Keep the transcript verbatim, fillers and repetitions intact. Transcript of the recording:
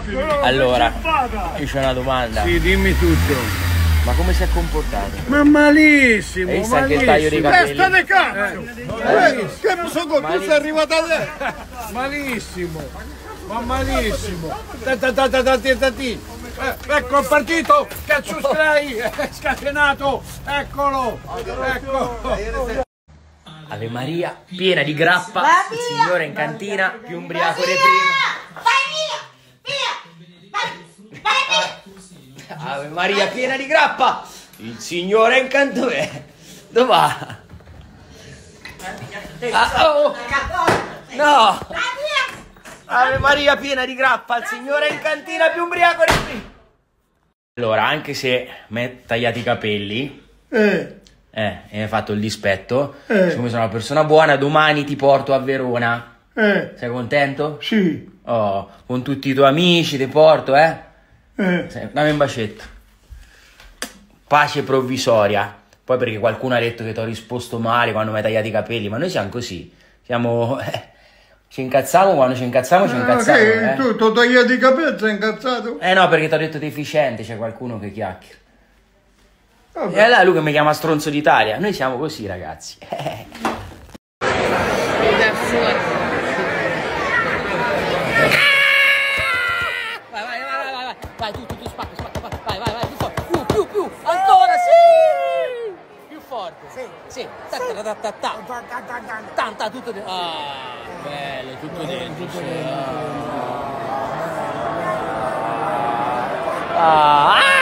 Allora, io c'ho una domanda. Sì, dimmi tutto. Ma come si è comportato? Ma malissimo, Hai visto anche il taglio dei capelli? Testa di cazzo! Eh, che non so come tu sei arrivata a te! Malissimo, ma malissimo! Ecco il partito, cazzo stai, è scatenato, eccolo, ecco! Ave Maria, piena di grappa, il signore in cantina, più ubriaco di prima. Vai via! Via! Vai! Vai via! Ave Maria, piena di grappa, il signore in cantina. Dove va? Ah, oh. No! Ave Maria, piena di grappa, il signore in cantina, più ubriaco di prima. Allora, anche se mi hai tagliato i capelli... Eh. Eh, e hai fatto il dispetto. Eh. Siccome sono una persona buona, domani ti porto a Verona. Eh. Sei contento? Sì. Oh, con tutti i tuoi amici ti porto, eh? Eh. Sì, dammi un bacetto. Pace provvisoria. Poi perché qualcuno ha detto che ti ho risposto male quando mi hai tagliato i capelli, ma noi siamo così. Siamo... Eh, ci incazziamo quando ci incazziamo, ci incazziamo. Ah, eh. tu ti ho tagliato i capelli, sei incazzato? Eh no, perché ti ho detto deficiente, c'è qualcuno che chiacchiera. Vabbè. E allora lui che mi chiama stronzo d'Italia. Noi siamo così, ragazzi. Vai, vai, vai, vai, vai. Vai, tu, tu, tu, spacca, spacca, vai, vai, vai, vai, più forte. Più, più, più. Ancora, sì! Più forte. Sì. Sì. Ta ta ta ta ta. Tanta, tutto dentro. Ah, bello, tutto dentro. Sì. Ah.